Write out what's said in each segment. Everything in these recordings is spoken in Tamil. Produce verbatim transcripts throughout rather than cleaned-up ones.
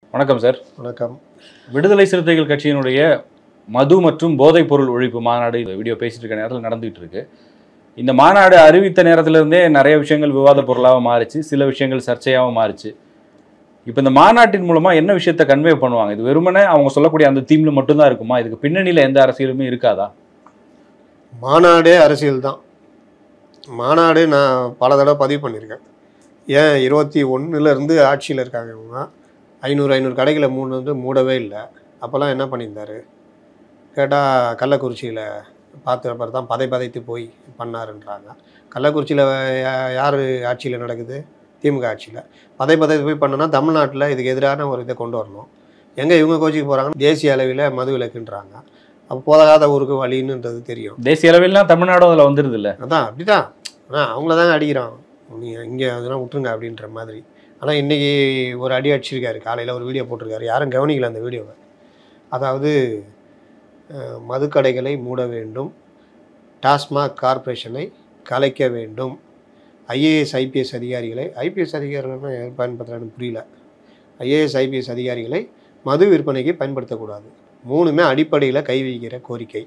வணக்கம் சார். வணக்கம். விடுதலை சிறுத்தைகள் கட்சியினுடைய மது மற்றும் போதைப் பொருள் ஒழிப்பு மாநாடு வீடியோ பேசிட்டு இருக்க நேரத்தில் நடந்துகிட்டு இருக்கு. இந்த மாநாடு அறிவித்த நேரத்திலிருந்தே நிறைய விஷயங்கள் விவாத பொருளாக மாறிச்சு, சில விஷயங்கள் சர்ச்சையாகவும் மாறிச்சு. இப்போ இந்த மாநாட்டின் மூலமா என்ன விஷயத்தை கன்வே பண்ணுவாங்க? இது வெறுமனே அவங்க சொல்லக்கூடிய அந்த தீம்ல மட்டும்தான் இருக்குமா? இதுக்கு பின்னணியில் எந்த அரசியலுமே இருக்காதா? மாநாடே அரசியல் தான். மாநாடு நான் பல தடவை பதிவு பண்ணியிருக்கேன். ஏன் இருபத்தி ஒன்றுலேருந்து ஆட்சியில் இருக்காங்க இவங்க. ஐநூறு ஐநூறு கடைகளை மூணு வந்து மூடவே இல்லை. அப்போல்லாம் என்ன பண்ணியிருந்தார் கேட்டால், கள்ளக்குறிச்சியில் பார்த்த அப்புறம் தான் பதை பதைத்து போய் பண்ணாருன்றாங்க. கள்ளக்குறிச்சியில் யார் ஆட்சியில் நடக்குது? திமுக ஆட்சியில். பதை பதைத்து போய் பண்ணனா தமிழ்நாட்டில் இதுக்கு எதிரான ஒரு இதை கொண்டு வரணும். எங்கே இவங்க கோச்சிக்கு போகிறாங்கன்னா தேசிய அளவில் மது விலக்குன்றாங்க. அப்போ போதாத ஊருக்கு வழின்னுன்றது தெரியும். தேசிய அளவில்லாம் தமிழ்நாடும் அதில் வந்துடுது இல்லை? அதான் அப்படிதான். ஆனால் அவங்கள தாங்க அடிக்கிறான். நீங்கள் இங்கே அதெல்லாம் விட்டுருங்க அப்படின்ற மாதிரி. ஆனால் இன்றைக்கி ஒரு அடி அடிச்சிருக்காரு. காலையில் ஒரு வீடியோ போட்டிருக்காரு. யாரும் கவனிக்கல அந்த வீடியோவை. அதாவது மதுக்கடைகளை மூட வேண்டும், டாஸ்மாக் கார்ப்பரேஷனை கலைக்க வேண்டும், ஐஏஎஸ் ஐபிஎஸ் அதிகாரிகளை ஐபிஎஸ் அதிகாரிகள்னா பயன்படுத்துகிறான்னு புரியல. ஐஏஎஸ் ஐபிஎஸ் அதிகாரிகளை மது விற்பனைக்கு பயன்படுத்தக்கூடாது. மூணுமே அடிப்படையில் கை வைக்கிற கோரிக்கை.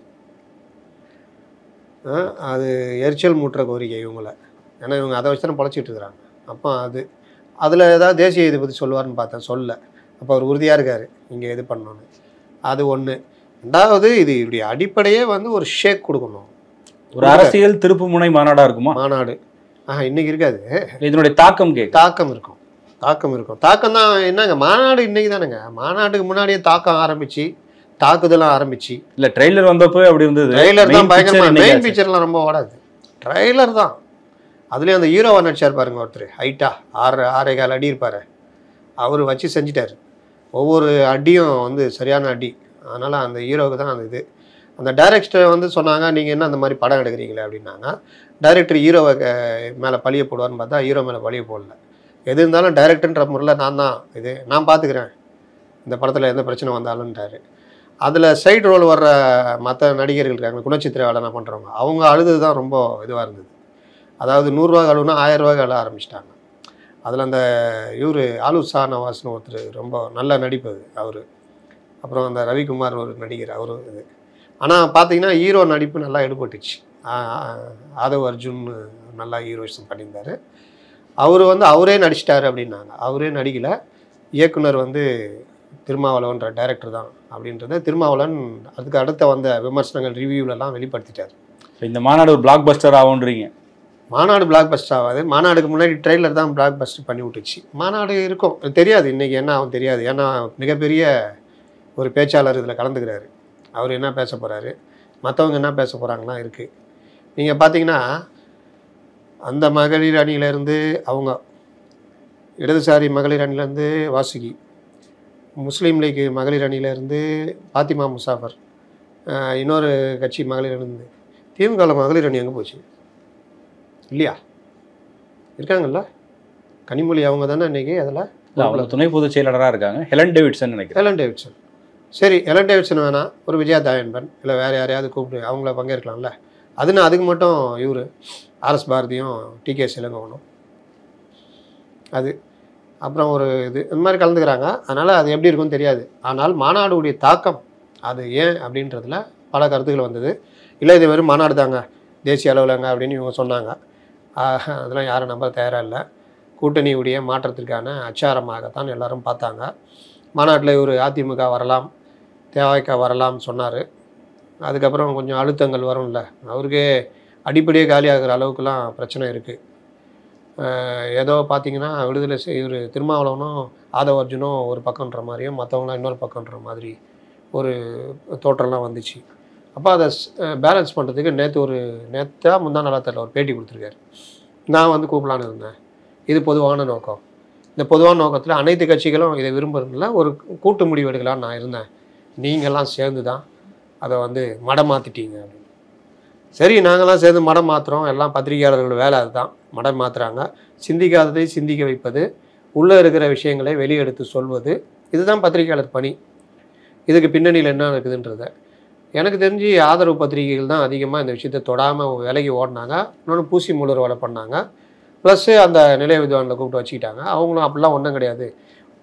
அது எரிச்சல் மூட்டுற கோரிக்கை இவங்களை. ஏன்னா இவங்க அதை வச்சு தானே பொழைச்சிட்டு இருக்கிறாங்க. அப்போ அது அதில் ஏதாவது தேசிய இதை பற்றி சொல்லுவார்னு பார்த்தேன், சொல்ல. அப்போ அவர் உறுதியாக இருக்கார் இங்கே இது பண்ணணுன்னு. அது ஒன்று. ரெண்டாவது, இது இப்படி அடிப்படையே வந்து ஒரு ஷேக் கொடுக்கணும். ஒரு அரசியல் திருப்பு முனை மாநாடாக இருக்குமா மாநாடு? ஆஹா, இன்றைக்கி இருக்காது. இதனுடைய தாக்கம் கேட்க தாக்கம் இருக்கும். தாக்கம் இருக்கும். தாக்கம் தான் என்னங்க, மாநாடு இன்றைக்கி தானேங்க. மாநாட்டுக்கு முன்னாடியே தாக்கம் ஆரம்பித்து தாக்குதலாம் ஆரம்பிச்சு. இல்லை, ட்ரெய்லர் வந்தப்போ அப்படி இருந்தது. ட்ரெய்லர் தான் பயங்கரமாக. மெயின் பிக்சர்லாம் ரொம்ப ஓடாது, ட்ரெய்லர் தான். அதுலேயும் அந்த ஹீரோவை நடிச்சார் பாருங்க ஒருத்தர், ஹைட்டா ஆறு ஆறே கால் அடி இருப்பார். அவர் வச்சு செஞ்சிட்டார். ஒவ்வொரு அடியும் வந்து சரியான அடி. அதனால் அந்த ஹீரோவுக்கு தான் அந்த இது. அந்த டைரக்டர் வந்து சொன்னாங்க, நீங்கள் என்ன அந்த மாதிரி படம் எடுக்கிறீங்களே அப்படின்னாங்க. டைரக்டர் ஹீரோவை மேலே பழிய போடுவார்னு பார்த்தா ஹீரோ மேலே பழிய போடல. எது இருந்தாலும் டைரக்டர்ன்ற முறையில் நான் தான் இது நான் பார்த்துக்கிறேன், இந்த படத்தில் எந்த பிரச்சனை வந்தாலும்ன்றாரு. அதில் சைடு ரோல் வர்ற மற்ற நடிகர்கள் இருக்காங்க, குணச்சித்திர வேலை பண்ணுறவங்க, அவங்க அழுது தான் ரொம்ப இதுவாக இருந்தது. அதாவது நூறுரூவா அழுவுனா ஆயிரம் ரூபாய்க்கு அழ ஆரம்பிச்சிட்டாங்க. அதில் அந்த இவர் ஆலு ஷா நவாஸ்னு ஒருத்தர் ரொம்ப நல்ல நடிப்பது அவர். அப்புறம் அந்த ரவிக்குமார் ஒரு நடிகர் அவர் இது. ஆனால் பார்த்தீங்கன்னா ஹீரோ நடிப்பு நல்லா எடுபட்டுச்சு. ஆதவ் அர்ஜுன் நல்லா ஹீரோயிசம் பண்ணியிருந்தார். அவர் வந்து அவரே நடிச்சிட்டாரு அப்படின்னாங்க. அவரே நடிக்கலை, இயக்குனர் வந்து திருமாவளவன்ற டைரக்டர் தான் அப்படின்றத திருமாவளவன் அதுக்கு அடுத்த வந்த விமர்சனங்கள் ரிவ்யூலெலாம் வெளிப்படுத்திட்டார். இந்த மாநாடு ஒரு பிளாக் பஸ்டர் ஆகுன்றீங்க? மாநாடு பிளாக் பஸ்டர் ஆகாது. மாநாடுக்கு முன்னாடி ட்ரெய்லர் தான் பிளாக் பஸ்டர் பண்ணி விட்டுச்சு. மாநாடு இருக்கும் தெரியாது, இன்றைக்கி என்ன ஆகும் தெரியாது. ஏன்னா மிகப்பெரிய ஒரு பேச்சாளர் இதில் கலந்துக்கிறாரு. அவர் என்ன பேச போகிறாரு, மற்றவங்க என்ன பேச போகிறாங்கலாம் இருக்குது. நீங்கள் பார்த்தீங்கன்னா அந்த மகளிர் அணியிலேருந்து அவங்க, இடதுசாரி மகளிர் அணியிலேருந்து வாசுகி, முஸ்லீம் லீக் மகளிர் அணியிலேருந்து பாத்திமா முசாஃபர், இன்னொரு கட்சி மகளிர் அணிந்து, திமுக மகளிர் அணி எங்கே போச்சு இல்லையா? இருக்காங்கல்ல, கனிமொழி அவங்க தானே இன்றைக்கி அதில் அவங்க துணை பொதுச் செயலாளராக இருக்காங்க. ஹெலன் டேவிட்சன் நினைக்கிறேன். Helen Davidson. சரி, ஹெலன் டேவிட்சன் வேணாம், ஒரு விஜயா தாயன்பன் இல்லை வேறு யாரையாவது கூப்பிட்டு அவங்கள பங்கேற்கலாம்ல. அதுன்னு அதுக்கு மட்டும் இவர் ஆர்எஸ் பாரதியும் டி கே சிலங்கவனும் அது அப்புறம் ஒரு இது இந்த மாதிரி கலந்துக்கிறாங்க. அதனால் அது எப்படி இருக்குன்னு தெரியாது. ஆனால் மாநாடுடைய தாக்கம் அது ஏன் அப்படின்றதுல பல கருத்துக்கள் வந்தது. இல்லை இது வெறும் மாநாடு தாங்க, தேசிய அளவில்ங்க அப்படின்னு இவங்க சொன்னாங்க. அதெல்லாம் யாரும் நம்ப தயாராக இல்லை. கூட்டணியுடைய மாற்றத்திற்கான அச்சாரமாகத்தான் எல்லாரும் பார்த்தாங்க. மாநாட்டில் இவர் அதிமுக வரலாம், தேவைக்க வரலாம்னு சொன்னார். அதுக்கப்புறம் கொஞ்சம் அழுத்தங்கள் வரும்ல, அவருக்கே அடிப்படையே காலியாகிற அளவுக்குலாம் பிரச்சனை இருக்குது. ஏதோ பார்த்திங்கன்னா விடுதலை இவர் திருமாவளவனும் ஆதவ் அர்ஜுனும் ஒரு பக்கம்ன்ற மாதிரியும் மற்றவங்களாம் இன்னொரு பக்கம்ன்ற மாதிரி ஒரு தோற்றம்லாம் வந்துச்சு. அப்போ அதை பேலன்ஸ் பண்ணுறதுக்கு நேற்று ஒரு நேற்றா முந்தா நாளா தெரியல ஒரு பேட்டி கொடுத்துருக்காரு. நான் வந்து கூப்பிடலான்னு இருந்தேன், இது பொதுவான நோக்கம், இந்த பொதுவான நோக்கத்தில் அனைத்து கட்சிகளும் இதை விரும்புறதுல ஒரு கூட்டு முடிவு எடுக்கலான்னு நான் இருந்தேன், நீங்கள்லாம் சேர்ந்து தான் அதை வந்து மடம் மாற்றிட்டீங்க அப்படின்னு. சரி, நாங்கள்லாம் சேர்ந்து மடம் மாற்றுறோம், எல்லாம் பத்திரிகையாளர்கள் வேலை அதுதான், மடம் மாற்றுறாங்க. சிந்திக்காததை சிந்திக்க வைப்பது, உள்ளே இருக்கிற விஷயங்களை வெளியெடுத்து சொல்வது, இதுதான் பத்திரிகையாளர் பணி. இதுக்கு பின்னணியில் என்ன இருக்குதுன்றதை எனக்கு தெரிஞ்சு ஆதரவு பத்திரிகைகள் தான் அதிகமாக இந்த விஷயத்தை தொடாமல் விலகி ஓடினாங்க. இன்னொன்று பூசி முழுற வேலை பண்ணாங்க. ப்ளஸ்ஸு அந்த நிலைய வித்வானில் கூப்பிட்டு வச்சுக்கிட்டாங்க. அவங்களும் அப்படிலாம் ஒன்றும் கிடையாது,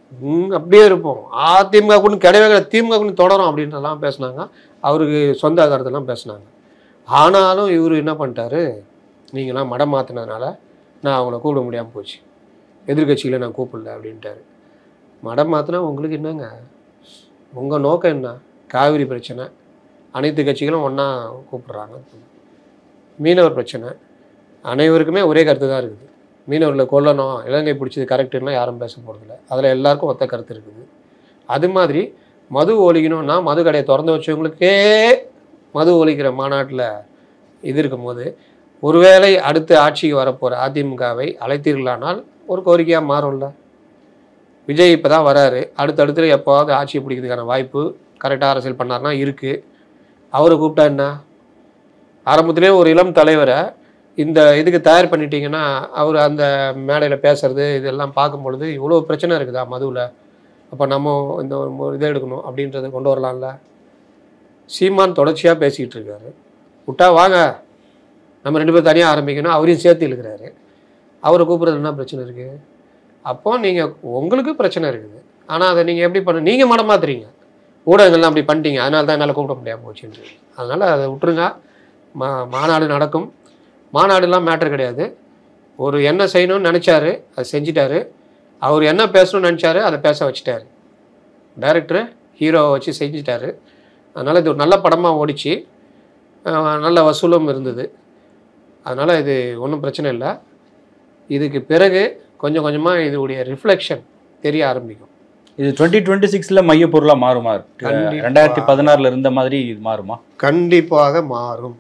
ம் அப்படியே இருப்போம். அதிமுக கூட கிடையவே கிடையாது, திமுக கூட தொடரும் அப்படின்றலாம் பேசுனாங்க. அவருக்கு சொந்த கருத்தெல்லாம் பேசுனாங்க. ஆனாலும் இவர் என்ன பண்ணிட்டாரு, நீங்களாம் மடம் மாற்றினதுனால நான் அவங்கள கூப்பிட முடியாமல் போச்சு, எதிர்கட்சியில் நான் கூப்பிடல அப்படின்ட்டாரு. மடம் மாற்றினா உங்களுக்கு என்னங்க, உங்கள் நோக்கம் என்ன? காவிரி பிரச்சனை, அனைத்து கட்சிகளும் ஒன்றா கூப்பிட்றாங்க. மீனவர் பிரச்சனை, அனைவருக்குமே ஒரே கருத்து தான் இருக்குது. மீனவர்களை கொல்லணும், இலங்கை பிடிச்சது கரெக்டுன்னா யாரும் பேச போகிறதில்ல. அதில் எல்லாருக்கும் ஒத்த கருத்து இருக்குது. அது மாதிரி மது ஒழிக்கணும்னா மது கடையை திறந்து வச்சவங்களுக்கே மது ஒழிக்கிற மாநாட்டில் இது இருக்கும்போது, ஒருவேளை அடுத்து ஆட்சிக்கு வரப்போகிற அதிமுகவை அழைத்தீர்களானால் ஒரு கோரிக்கையாக மாறும்ல. விஜய் இப்போ தான் வராரு, அடுத்தடுத்து எப்போவாவது ஆட்சியை பிடிக்கிறதுக்கான வாய்ப்பு கரெக்டாக அரசியல் பண்ணார்னா இருக்குது. அவரை கூப்பிட்டா என்ன? ஆரம்பத்திலே ஒரு இளம் தலைவரை இந்த இதுக்கு தயார் பண்ணிட்டீங்கன்னா அவர் அந்த மேடையில் பேசுறது இதெல்லாம் பார்க்கும் பொழுது இவ்வளோ பிரச்சனை இருக்குதா மதுவில், அப்போ நம்ம இந்த ஒரு இதை எடுக்கணும் அப்படின்றத கொண்டு வரலாம்ல. சீமான் தொடர்ச்சியாக பேசிக்கிட்டு இருக்காரு, விட்டா வாங்க நம்ம ரெண்டு பேரும் தனியாக ஆரம்பிக்கணும், அவரையும் சேர்த்து இழுக்கிறாரு. அவரை கூப்பிட்றது என்ன பிரச்சனை இருக்குது? அப்போ நீங்கள் உங்களுக்கு பிரச்சனை இருக்குது, ஆனால் அதை நீங்கள் எப்படி பண்ண, நீங்கள் மடம் மாத்துறீங்க, ஊடகங்கள்லாம் அப்படி பண்ணிட்டீங்க, அதனால தான் என்னால் கூப்பிட முடியாமல் போச்சுன்னு. அதனால் அதை விட்டுருங்க. மா மாநாடு நடக்கும். மாநாடுலாம் மேட்ரு கிடையாது. ஒரு என்ன செய்யணும்னு நினச்சாரு அதை செஞ்சிட்டாரு. அவர் என்ன பேசணும்னு நினச்சாரு அதை பேச வச்சுட்டாரு. டைரக்டரு ஹீரோவை வச்சு செஞ்சிட்டாரு. அதனால் இது ஒரு நல்ல படமாக ஓடிச்சு, நல்ல வசூலும் இருந்தது. அதனால் இது ஒன்றும் பிரச்சனை இல்லை. இதுக்கு பிறகு கொஞ்சம் கொஞ்சமாக இதோடைய ரிஃப்ளெக்ஷன் தெரிய ஆரம்பிக்கும். இது டுவெண்ட்டி டுவெண்ட்டி சிக்ஸில் மைய பொருளாக மாறுமா? ரெண்டாயிரத்தி பதினாறில் இருந்த மாதிரி இது மாறுமா? கண்டிப்பாக மாறும்.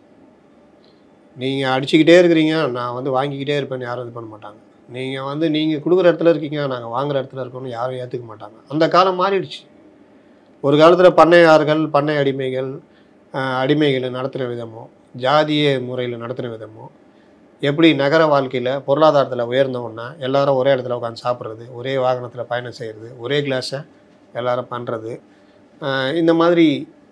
நீங்கள் அடிச்சுக்கிட்டே இருக்கிறீங்க, நான் வந்து வாங்கிக்கிட்டே இருப்பேன்னு யாரும் இது பண்ண மாட்டாங்க. நீங்கள் வந்து நீங்கள் கொடுக்குற இடத்துல இருக்கீங்க, நாங்கள் வாங்குகிற இடத்துல இருக்கோம்னு யாரும் ஏற்றுக்க மாட்டாங்க. அந்த காலம் மாறிடுச்சு. ஒரு காலத்தில் பண்ணையார்கள், பண்ணை அடிமைகள், அடிமைகளை நடத்துகிற விதமோ, ஜாதிய முறையில் நடத்துகிற விதமோ, எப்படி நகர வாழ்க்கையில் பொருளாதாரத்தில் உயர்ந்தவுடனே எல்லாரும் ஒரே இடத்துல உட்காந்து சாப்பிட்றது, ஒரே வாகனத்தில் பயணம் செய்கிறது, ஒரே கிளாஸை எல்லாரும் பண்ணுறது, இந்த மாதிரி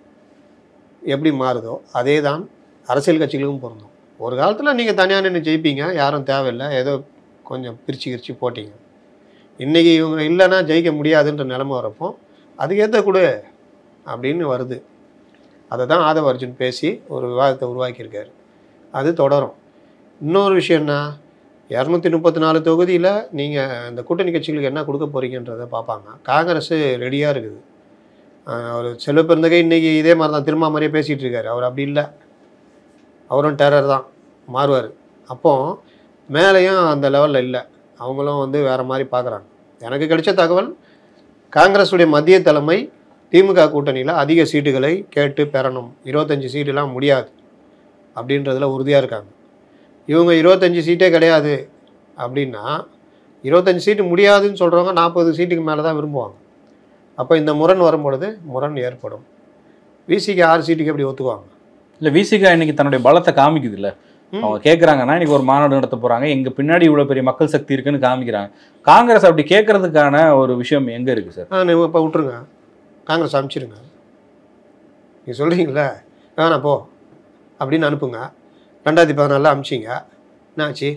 எப்படி மாறுதோ அதே தான் அரசியல் கட்சிகளுக்கும் பொருந்தும். ஒரு காலத்தில் நீங்கள் தனியாக நின்று ஜெயிப்பீங்க, யாரும் தேவையில்லை, ஏதோ கொஞ்சம் பிரித்து கிரிச்சு போட்டிங்க. இன்றைக்கி இவங்க இல்லைன்னா ஜெயிக்க முடியாதுன்ற நிலைமை வரப்போ அதுக்கேற்ற கொடு அப்படின்னு வருது. அதை தான் ஆதவ அர்ஜுன் பேசி ஒரு விவாதத்தை உருவாக்கியிருக்காரு. அது தொடரும். இன்னொரு விஷயம் என்ன, இரநூத்தி முப்பத்தி நாலு தொகுதியில் நீங்கள் இந்த கூட்டணி கட்சிகளுக்கு என்ன கொடுக்க போகிறீங்கன்றதை பார்ப்பாங்க. காங்கிரஸ் ரெடியாக இருக்குது. அவர் செல்வ பெருந்தகை இன்றைக்கி இதே மாதிரி தான் திரும்ப மாதிரியே பேசிகிட்டு இருக்காரு. அவர் அப்படி இல்லை, அவரும் டெரர் தான் மாறுவார். அப்போது மேலேயும் அந்த லெவலில் இல்லை, அவங்களும் வந்து வேறு மாதிரி பார்க்குறாங்க. எனக்கு கிடைச்ச தகவல், காங்கிரஸுடைய மத்திய தலைமை திமுக கூட்டணியில் அதிக சீட்டுகளை கேட்டு பெறணும், இருபத்தஞ்சி சீட்டுலாம் முடியாது அப்படின்றதுல உறுதியாக இருக்காங்க. இவங்க இருபத்தஞ்சி சீட்டே கிடையாது அப்படின்னா, இருபத்தஞ்சி சீட்டு முடியாதுன்னு சொல்கிறவங்க நாற்பது சீட்டுக்கு மேலே தான் விரும்புவாங்க. அப்போ இந்த முரண் வரும்பொழுது முரண் ஏற்படும். விசிக்கு ஆறு சீட்டுக்கு எப்படி ஒத்துக்குவாங்க? இல்லை, விசிகா இன்னைக்கு தன்னுடைய பலத்தை காமிக்குது இல்லை. அவங்க கேட்குறாங்கன்னா இன்னைக்கு ஒரு மாநாடு நடத்த போகிறாங்க, எங்கள் பின்னாடி இவ்வளோ பெரிய மக்கள் சக்தி இருக்குன்னு காமிக்கிறாங்க. காங்கிரஸ் அப்படி கேட்கறதுக்கான ஒரு விஷயம் எங்கே இருக்குது சார்? ஆ நீங்கள் இப்போ விட்டுருங்க, காங்கிரஸ் அனுப்பிச்சிருங்க. நீங்கள் சொல்கிறீங்களே வேணாம் போ அப்படின்னு அனுப்புங்க. ரெண்டாயிரத்தி பதினாலில் அனுப்பிச்சிங்க, என்னாச்சு?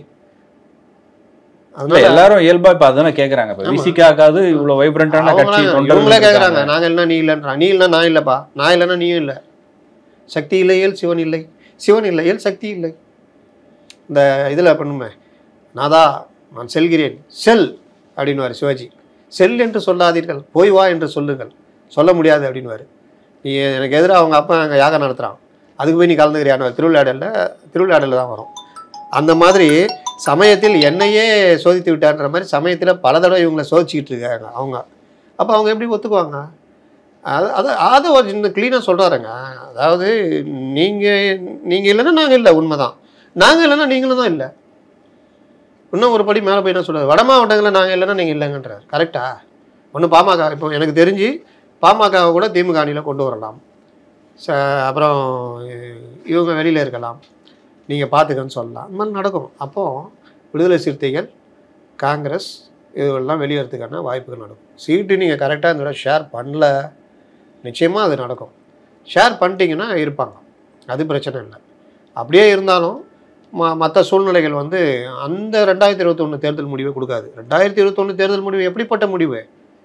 அதனால எல்லாரும் இயல்பா இப்போ அதுதானே கேட்குறாங்க. இப்போ விசிகாக்காவது இவ்வளோ வைப்ரண்டான கட்சி இவங்களே கேட்குறாங்க. நாங்கள் இல்லைனா நீ இல்லைன்றா, நீ இல்லைனா நான் இல்லைப்பா, நான் இல்லைன்னா நீயும் இல்லை. சக்தி இல்லையேல் சிவன் இல்லை, சிவன் இல்லையேல் சக்தி இல்லை. இந்த இதில் பண்ணுமே, நாதா நான் செல்கிறேன் செல் அப்படின்வார் சிவாஜி. செல் என்று சொல்லாதீர்கள், போய் வா என்று சொல்லுங்கள், சொல்ல முடியாது அப்படின்வார். நீ எனக்கு எதிராக அவங்க அப்பா அங்கே யாகம் நடத்துகிறான், அதுக்கு போய் நீ கலந்துக்கிறியான்னு திருவிளையாடலில் திருவிளையாடலில் தான் வரும். அந்த மாதிரி சமயத்தில் என்னையே சோதித்து விட்டார்ன்ற மாதிரி சமயத்தில் பல தடவை இவங்களை சோதிச்சுக்கிட்டு இருக்காங்க அவங்க. அப்போ அவங்க எப்படி ஒத்துக்குவாங்க? அது அது அது ஒரு சின்ன க்ளீனாக சொல்கிறாருங்க. அதாவது நீங்கள் நீங்கள் இல்லைன்னா நாங்கள் இல்லை, உண்மை தான். நாங்கள் இல்லைன்னா நீங்களும் தான் இல்லை. இன்னும் ஒரு படி மேலே போய் என்ன சொல்கிறார், வட மாவட்டங்களில் நாங்கள் இல்லைன்னா நீங்கள் இல்லைங்கன்றார். கரெக்டா? ஒன்று பாமக, இப்போ எனக்கு தெரிஞ்சு பாமகவை கூட திமுக அணியில் கொண்டு வரலாம். ச அப்புறம் இவங்க வெளியில் இருக்கலாம், நீங்கள் பார்த்துக்கன்னு சொல்லலாம். இந்த மாதிரி நடக்கும். அப்போது விடுதலை சிறுத்தைகள், காங்கிரஸ் இதெல்லாம் வெளியேறதுக்கான வாய்ப்புகள் நடக்கும். சீட்டு நீங்கள் கரெக்டாக இந்த விட ஷேர் பண்ணல, நிச்சயமாக அது நடக்கும். ஷேர் பண்ணிட்டீங்கன்னா இருப்பாங்க, அது பிரச்சனை இல்லை. அப்படியே இருந்தாலும் ம மற்ற சூழ்நிலைகள் வந்து அந்த ரெண்டாயிரத்தி இருபத்தொன்று தேர்தல் முடிவை கொடுக்காது. ரெண்டாயிரத்தி இருபத்தொன்று தேர்தல் முடிவு எப்படிப்பட்ட முடிவு?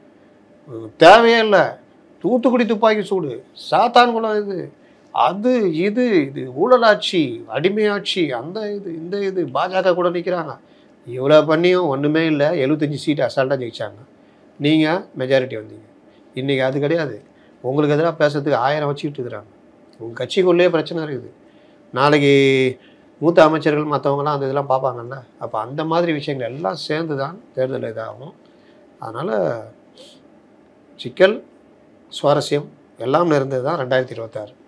தேவையே இல்லை. தூத்துக்குடி துப்பாக்கி சூடு, சாத்தான்குளம் இது, அது இது இது ஊழலாட்சி, அடிமையாட்சி, அந்த இது இந்த இது, பாஜக கூட நிற்கிறாங்க. இவ்வளோ பண்ணியும் ஒன்றுமே இல்லை. எழுபத்தஞ்சி சீட்டு அசால்ட்டாக ஜெயிச்சாங்க. நீங்கள் மெஜாரிட்டி வந்தீங்க. இன்றைக்கி அது கிடையாது. உங்களுக்கு எதிராக பேசுறதுக்கு ஆயிரம் வச்சுக்கிட்டு இருக்கிறாங்க. உங்கள் கட்சிக்குள்ளேயே பிரச்சனை இருக்குது. நாளைக்கு மூத்த அமைச்சர்கள் மற்றவங்களாம் அந்த இதெல்லாம் பார்ப்பாங்கல்ல. அப்போ அந்த மாதிரி விஷயங்கள் எல்லாம் சேர்ந்து தான் தேர்தல் இதாகும். அதனால் சிக்கல், சுவாரஸ்யம் எல்லாம் நிறைந்தது தான் ரெண்டாயிரத்தி இருபத்தாறு.